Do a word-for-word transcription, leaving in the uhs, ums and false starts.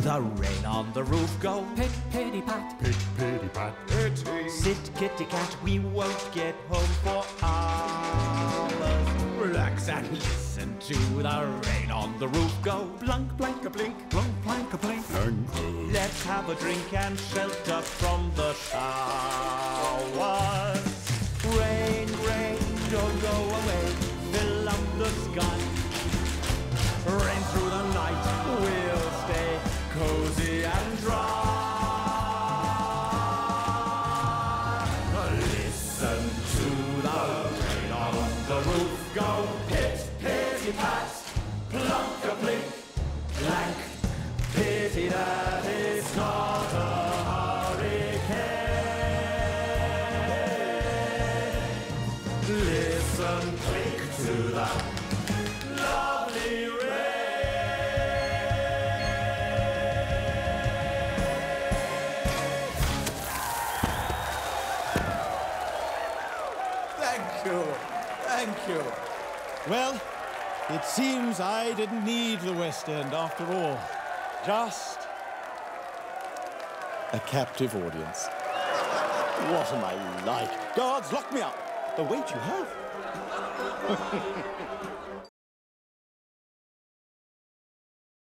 the rain on the roof go. Pit, pitty, pat. Pit, pitty, pat. Pitty. Sit, kitty, cat, we won't get home for hours. Relax and listen to the rain on the roof go. Blunk, blank, a blink, blunk, blank, a blink. Let's have a drink and shelter from the showers. Rain, rain, don't go away. Fill up the sky. Rain through the night, we'll stay cozy and dry. Listen to the rain on the roof go. Pit, pitty, pat, plunk a blink, blank, pity that it's not a hurricane. Listen quick to the lovely rain. Thank you. Thank you. Well, it seems I didn't need the West End after all. Just a captive audience. What am I like? Guards, lock me up. The weight you have.